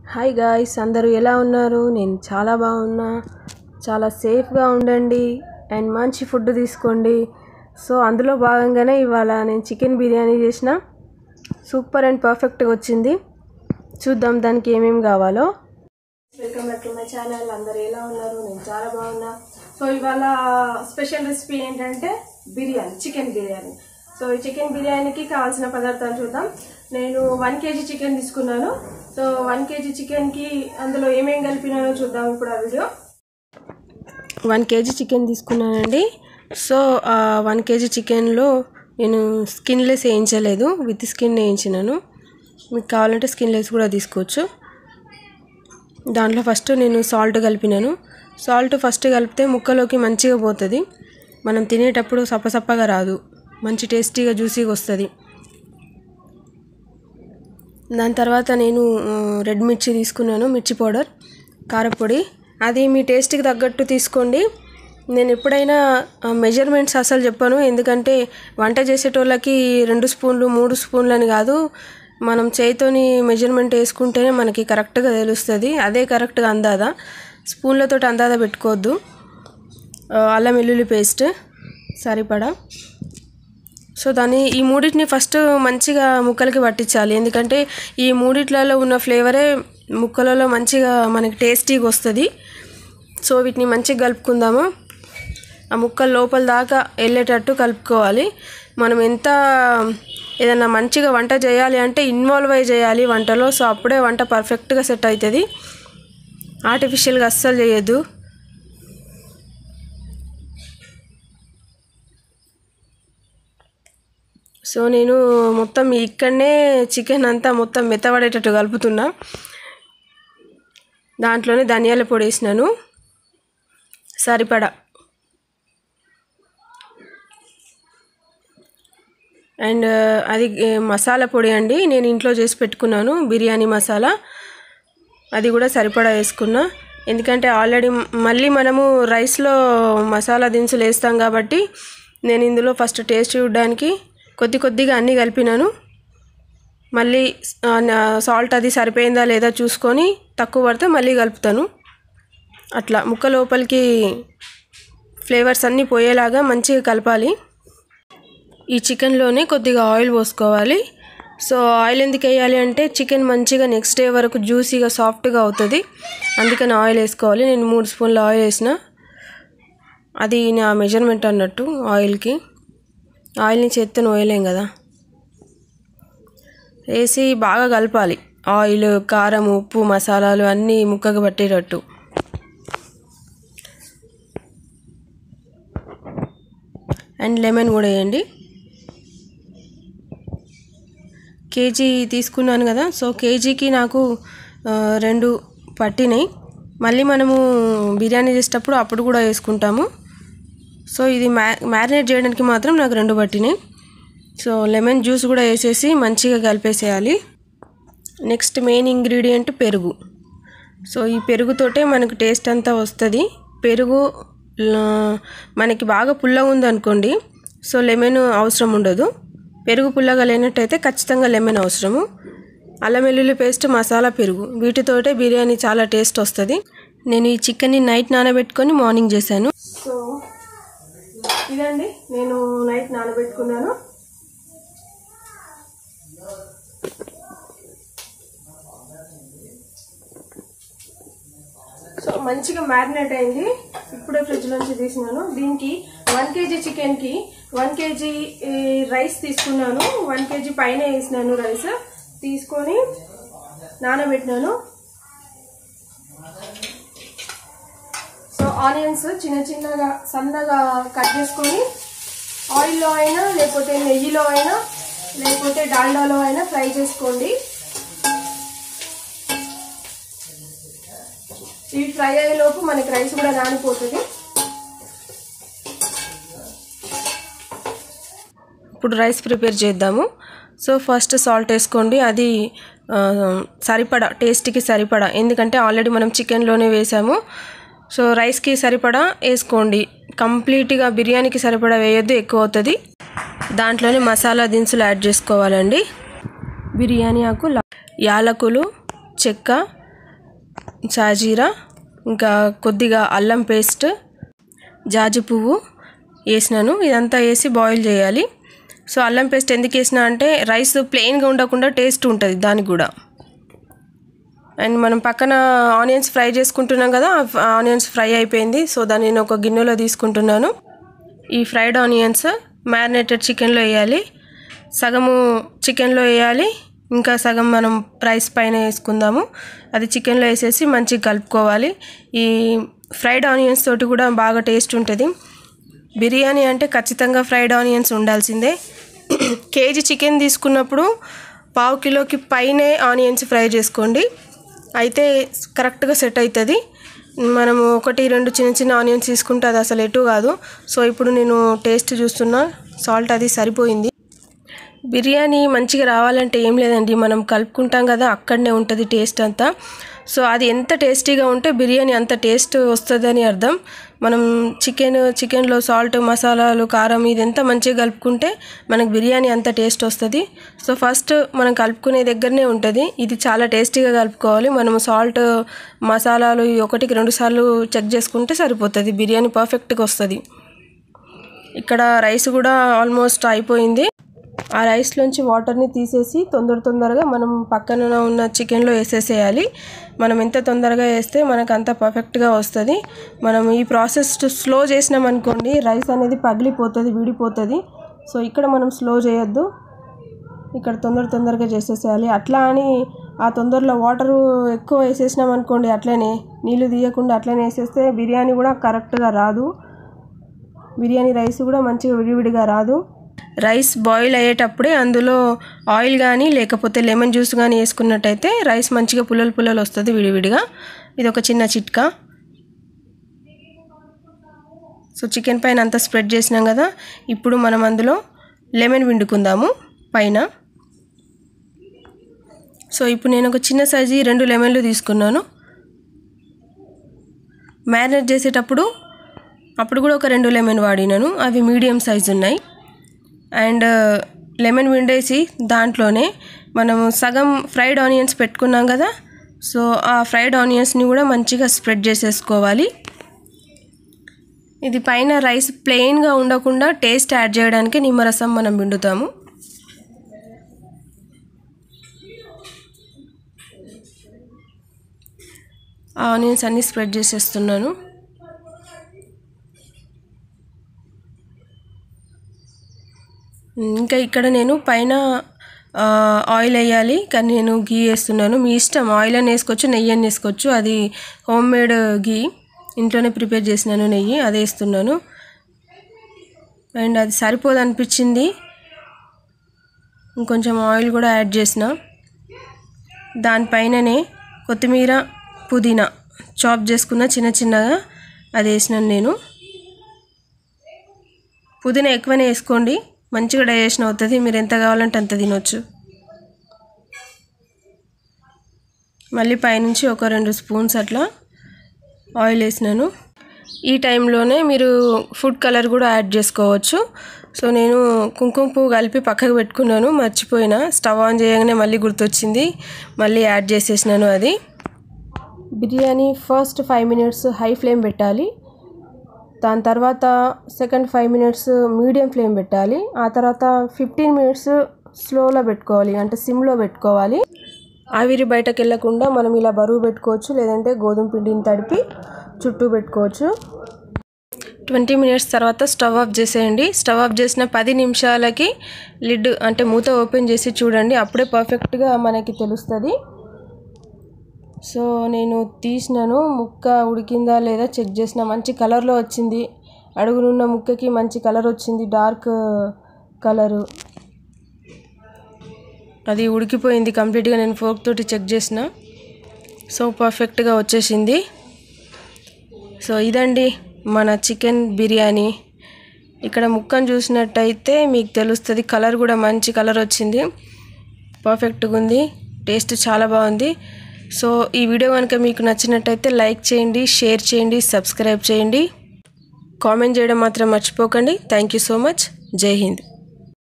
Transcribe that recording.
Hi guys, అందరూ ఎలా ఉన్నారు? నేను చాలా బాగున్నా. చాలా సేఫ్గా ఉండండి అండ్ మంచి ఫుడ్ తీసుకోండి. సో అందులో భాగంగానే ఇవాళ నేను చికెన్ బిర్యానీ చేసిన. సూపర్ అండ్ పర్ఫెక్ట్గా వచ్చింది. చూద్దాం దానికి ఏమేమి కావాలో. Welcome back to my channel. అందరూ ఎలా ఉన్నారు? నేను చాలా బాగున్నా. సో ఇవాళ స్పెషల్ రెసిపీ ఏంటంటే బిర్యానీ, చికెన్ బిర్యానీ. సో ఈ చికెన్ బిర్యానీకి కావాల్సిన పదార్థాలు చూద్దాం. నేను 1 kg చికెన్ తీసుకున్నాను. సో 1 kg చికెన్కి అందులో ఏమేమి కలిపినానో చూద్దాం ఇప్పుడు ఆ వీడియో. 1 kg చికెన్ తీసుకున్నానండి. సో 1 kg చికెన్లో నేను స్కిన్లెస్ వేయించలేదు, విత్ స్కిన్ వేయించినాను. మీకు కావాలంటే స్కిన్లెస్ కూడా తీసుకోవచ్చు. దాంట్లో ఫస్ట్ నేను సాల్ట్ కలిపినాను. సాల్ట్ ఫస్ట్ కలిపితే ముక్కలోకి మంచిగా పోతుంది. మనం తినేటప్పుడు సప్పసప్పగా రాదు, మంచి టేస్టీగా జ్యూసీగా వస్తుంది. దాని తర్వాత నేను రెడ్ మిర్చి తీసుకున్నాను, మిర్చి పౌడర్, కారపొడి. అది మీ టేస్ట్కి తగ్గట్టు తీసుకోండి. నేను ఎప్పుడైనా మెజర్మెంట్స్ అసలు చెప్పాను, ఎందుకంటే వంట చేసేటోళ్ళకి 2 స్పూన్లు 3 స్పూన్లు అని కాదు, మనం చేయితోని మెజర్మెంట్ వేసుకుంటేనే మనకి కరెక్ట్గా తెలుస్తుంది. అదే కరెక్ట్గా అందాదా, స్పూన్లతో అందాదా పెట్టుకోవద్దు. అల్లం వెల్లుల్లి పేస్ట్ సరిపడా. సో ఈ మూడింటిని ఫస్ట్ మంచిగా ముక్కలకి పట్టించాలి, ఎందుకంటే ఈ మూడిట్లలో ఉన్న ఫ్లేవరే ముక్కలలో మంచిగా మనకి టేస్టీగా వస్తుంది. సో వీటిని మంచిగా కలుపుకుందాము. ఆ ముక్కలు లోపల దాకా వెళ్ళేటట్టు కలుపుకోవాలి. మనం ఏదైనా మంచిగా వంట చేయాలి అంటే ఇన్వాల్వ్ అయ్యి చేయాలి వంటలో. సో అప్పుడే వంట పర్ఫెక్ట్గా సెట్ అవుతుంది. ఆర్టిఫిషియల్గా అస్సలు చేయొద్దు. సో నేను మొత్తం ఇక్కడనే చికెన్ అంతా మొత్తం మెత్తబడేటట్టు కలుపుతున్నా. దాంట్లోనే ధనియాల పొడి వేసినాను సరిపడా, అండ్ అది మసాలా పొడి అండి, నేను ఇంట్లో చేసి పెట్టుకున్నాను బిర్యానీ మసాలా. అది కూడా సరిపడా వేసుకున్నా, ఎందుకంటే ఆల్రెడీ మళ్ళీ మనము రైస్లో మసాలా దినుసులు వేస్తాం కాబట్టి నేను ఇందులో ఫస్ట్ టేస్ట్ చూడడానికి కొద్దిగా అన్నీ కలిపినాను. మళ్ళీ సాల్ట్ అది సరిపోయిందా లేదా చూసుకొని తక్కువ పడితే మళ్ళీ కలుపుతాను. అట్లా ముక్క లోపలికి ఫ్లేవర్స్ అన్నీ పోయేలాగా మంచిగా కలపాలి. ఈ చికెన్లోనే కొద్దిగా ఆయిల్ పోసుకోవాలి. సో ఆయిల్ ఎందుకు వేయాలి అంటే చికెన్ మంచిగా నెక్స్ట్ డే వరకు జ్యూసీగా సాఫ్ట్గా అవుతుంది, అందుకని ఆయిల్ వేసుకోవాలి. నేను 3 స్పూన్ల ఆయిల్ వేసిన, అది నా మెజర్మెంట్ అన్నట్టు. ఆయిల్ని చేత్తో వేయలేం కదా. వేసి బాగా కలపాలి. ఆయిల్, కారం, ఉప్పు, మసాలాలు అన్నీ ముక్కకు పట్టేటట్టు. అండ్ లెమన్ కూడా వేయండి. కేజీ తీసుకున్నాను కదా, సో కేజీకి నాకు 2 పట్టినాయి. మళ్ళీ మనము బిర్యానీ చేసేటప్పుడు అప్పుడు కూడా వేసుకుంటాము. సో ఇది మ్యారినేట్ చేయడానికి మాత్రం నాకు 2 పట్టినాయి. సో లెమన్ జ్యూస్ కూడా వేసేసి మంచిగా కలిపేసేయాలి. నెక్స్ట్ మెయిన్ ఇంగ్రీడియంట్ పెరుగు. సో ఈ పెరుగుతోటే మనకు టేస్ట్ అంతా వస్తుంది. పెరుగు మనకి బాగా పుల్లగా ఉందనుకోండి, సో లెమన్ అవసరం ఉండదు. పెరుగు పుల్లగా లేనట్టయితే ఖచ్చితంగా లెమన్ అవసరము. అల్లం వెల్లుల్లి పేస్ట్, మసాలా, పెరుగు, వీటితోటే బిర్యానీ చాలా టేస్ట్ వస్తుంది. నేను ఈ చికెన్ని నైట్ నానబెట్టుకొని మార్నింగ్ చేశాను. సో ఇదండి, నేను నైట్ నానబెట్టుకున్నాను. సో మంచిగా మ్యారినేట్ అయింది. ఇప్పుడే ఫ్రిడ్జ్ నుంచి తీసినాను. దీనికి 1 kg చికెన్కి 1 kg రైస్ తీసుకున్నాను. 1 kg పైన వేసినాను రైస్. తీసుకొని నానబెట్టినాను. సో ఆనియన్స్ చిన్నగా సన్నగా కట్ చేసుకొని ఆయిల్లో అయినా లేకపోతే నెయ్యిలో అయినా లేకపోతే డాల్డాలో అయినా ఫ్రై చేసుకోండి. ఇవి ఫ్రై అయ్యేలోపు మనకి రైస్ కూడా నానిపోతుంది. ఇప్పుడు రైస్ ప్రిపేర్ చేద్దాము. సో ఫస్ట్ సాల్ట్ వేసుకోండి, అది సరిపడా, టేస్ట్కి సరిపడా, ఎందుకంటే ఆల్రెడీ మనం చికెన్లోనే వేసాము. సో రైస్కి సరిపడా వేసుకోండి, కంప్లీట్గా బిర్యానీకి సరిపడా వేయొద్దు, ఎక్కువ అవుతుంది. దాంట్లోనే మసాలా దినుసులు యాడ్ చేసుకోవాలండి. బిర్యానీ ఆకు, యాలకులు, చెక్క, సాజీరా, ఇంకా కొద్దిగా అల్లం పేస్ట్, జాజి పువ్వు వేసినాను. ఇదంతా వేసి బాయిల్ చేయాలి. సో అల్లం పేస్ట్ ఎందుకు వేసినా అంటే రైస్ ప్లెయిన్గా ఉండకుండా టేస్ట్ ఉంటుంది దానికి కూడా. అండ్ మనం పక్కన ఆనియన్స్ ఫ్రై చేసుకుంటున్నాం కదా, ఆనియన్స్ ఫ్రై అయిపోయింది. సో దాన్ని నేను ఒక గిన్నెలో తీసుకుంటున్నాను. ఈ ఫ్రైడ్ ఆనియన్స్ మ్యారినేటెడ్ చికెన్లో వేయాలి. సగము చికెన్లో వేయాలి, ఇంకా సగం మనం రైస్ పైన వేసుకుందాము. అది చికెన్లో వేసేసి మంచిగా కలుపుకోవాలి. ఈ ఫ్రైడ్ ఆనియన్స్ తోటి కూడా బాగా టేస్ట్ ఉంటుంది. బిర్యానీ అంటే ఖచ్చితంగా ఫ్రైడ్ ఆనియన్స్ ఉండాల్సిందే. కేజీ చికెన్ తీసుకున్నప్పుడు 1/2 కిలోకి పైనే ఆనియన్స్ ఫ్రై చేసుకోండి, అయితే కరెక్ట్గా సెట్ అవుతుంది. మనము 1-2 చిన్న చిన్న ఆనియన్స్ తీసుకుంటే అది అసలు ఎటు కాదు. సో ఇప్పుడు నేను టేస్ట్ చూస్తున్నా, సాల్ట్ అది సరిపోయింది. బిర్యానీ మంచిగా రావాలంటే ఏం లేదండి, మనం కలుపుకుంటాం కదా అక్కడనే ఉంటుంది టేస్ట్ అంతా. సో అది ఎంత టేస్టీగా ఉంటే బిర్యానీ అంత టేస్ట్ వస్తుందని అర్థం. మనం చికెన్లో సాల్ట్, మసాలాలు, కారం ఇది ఎంత మంచిగా కలుపుకుంటే మనకు బిర్యానీ అంత టేస్ట్ వస్తుంది. సో ఫస్ట్ మనం కలుపుకునే దగ్గరనే ఉంటుంది. ఇది చాలా టేస్టీగా కలుపుకోవాలి. మనం సాల్ట్, మసాలాలు 1-2 సార్లు చెక్ చేసుకుంటే సరిపోతుంది, బిర్యానీ పర్ఫెక్ట్గా వస్తుంది. ఇక్కడ రైస్ కూడా ఆల్మోస్ట్ అయిపోయింది. ఆ రైస్లోంచి వాటర్ని తీసేసి తొందరగా మనం పక్కన ఉన్న చికెన్లో వేసేసేయాలి. మనం ఎంత తొందరగా వేస్తే మనకు అంత పర్ఫెక్ట్గా వస్తుంది. మనం ఈ ప్రాసెస్ స్లో చేసినాం అనుకోండి, రైస్ అనేది పగిలిపోతుంది, విడిపోతుంది. సో ఇక్కడ మనం స్లో చేయొద్దు, ఇక్కడ తొందరగా చేసేసేయాలి. అట్లా అని ఆ తొందరలో వాటరు ఎక్కువ వేసేసినాం అనుకోండి, అట్లనే నీళ్ళు తీయకుండా అట్లనే వేసేస్తే బిర్యానీ కూడా కరెక్ట్గా రాదు, బిర్యానీ రైస్ కూడా మంచిగా విడివిడిగా రాదు. రైస్ బాయిల్ అయ్యేటప్పుడే అందులో ఆయిల్ కానీ లేకపోతే లెమన్ జ్యూస్ కానీ వేసుకున్నట్టయితే రైస్ మంచిగా పుల్లలు వస్తుంది విడివిడిగా. ఇది ఒక చిన్న చిట్కా. సో చికెన్ పైన అంతా స్ప్రెడ్ చేసినాం కదా, ఇప్పుడు మనం అందులో లెమన్ పిండుకుందాము పైన. సో ఇప్పుడు నేను ఒక చిన్న సైజు 2 లెమన్లు తీసుకున్నాను. మ్యారినేట్ చేసేటప్పుడు అప్పుడు కూడా ఒక 2 లెమన్ వాడినాను, అవి మీడియం సైజు ఉన్నాయి. అండ్ లెమన్ పిండేసి దాంట్లోనే మనము సగం ఫ్రైడ్ ఆనియన్స్ పెట్టుకున్నాం కదా, సో ఆ ఫ్రైడ్ ఆనియన్స్ని కూడా మంచిగా స్ప్రెడ్ చేసేసుకోవాలి. ఇది పైన రైస్ ప్లెయిన్గా ఉండకుండా టేస్ట్ యాడ్ చేయడానికి నిమ్మరసం మనం పిండుతాము. ఆ ఆనియన్స్ అన్నీ స్ప్రెడ్ చేసేస్తున్నాను. ఇంకా ఇక్కడ నేను పైన ఆయిల్ వేయాలి, కానీ నేను గీ వేస్తున్నాను. మీ ఇష్టం, ఆయిల్ అని వేసుకోవచ్చు, నెయ్యి అని వేసుకోవచ్చు. అది హోమ్ మేడ్ గీ, ఇంట్లోనే ప్రిపేర్ చేసినాను నెయ్యి, అది వేస్తున్నాను. అండ్ అది సరిపోదు అనిపించింది, ఇంకొంచెం ఆయిల్ కూడా యాడ్ చేసిన. దానిపైననే కొత్తిమీర, పుదీనా చాప్ చేసుకున్న చిన్నగా అది వేసినాను నేను. పుదీనా ఎక్కువనే వేసుకోండి, మంచిగా డైజెషన్ అవుతుంది, మీరు ఎంత కావాలంటే అంత తినొచ్చు. మళ్ళీ పైనుంచి ఒక 2 స్పూన్స్ అట్లా ఆయిల్ వేసినాను. ఈ టైంలోనే మీరు ఫుడ్ కలర్ కూడా యాడ్ చేసుకోవచ్చు. సో నేను కుంకుమ పువ్వు కలిపి పక్కకు పెట్టుకున్నాను, మర్చిపోయినా. స్టవ్ ఆన్ చేయగానే మళ్ళీ గుర్తొచ్చింది, మళ్ళీ యాడ్ చేసేసినాను అది. Biryani first 5 minutes high flame పెట్టాలి, దాని తర్వాత సెకండ్ 5 మినిట్స్ మీడియం ఫ్లేమ్ పెట్టాలి, ఆ తర్వాత 15 మినిట్స్ స్లోలో పెట్టుకోవాలి, అంటే సిమ్లో పెట్టుకోవాలి. ఆవిరి బయటకు వెళ్ళకుండా మనం ఇలా బరువు పెట్టుకోవచ్చు, లేదంటే గోధుమ పిండిని తడిపి చుట్టూ పెట్టుకోవచ్చు. 20 మినిట్స్ తర్వాత స్టవ్ ఆఫ్ చేసేయండి. స్టవ్ ఆఫ్ చేసిన 10 నిమిషాలకి లిడ్ అంటే మూత ఓపెన్ చేసి చూడండి, అప్పుడే పర్ఫెక్ట్గా మనకి తెలుస్తుంది. సో నేను తీసినాను, ముక్క ఉడికిందా లేదా చెక్ చేసిన, మంచి కలర్లో వచ్చింది. అడుగునున్న ముక్కకి మంచి కలర్ వచ్చింది, డార్క్ కలరు. అది ఉడికిపోయింది కంప్లీట్గా, నేను ఫోర్క్ తోటి చెక్ చేసిన. సో పర్ఫెక్ట్గా వచ్చేసింది. సో ఇదండి మన చికెన్ బిర్యానీ. ఇక్కడ ముక్కను చూసినట్టయితే మీకు తెలుస్తుంది, కలర్ కూడా మంచి కలర్ వచ్చింది, పర్ఫెక్ట్గా ఉంది, టేస్ట్ చాలా బాగుంది. సో ఈ వీడియో కనుక మీకు నచ్చినట్టయితే లైక్ చేయండి, షేర్ చేయండి, సబ్స్క్రైబ్ చేయండి, కామెంట్ చేయడం మాత్రం మర్చిపోకండి. Thank you so much. జై హింద్.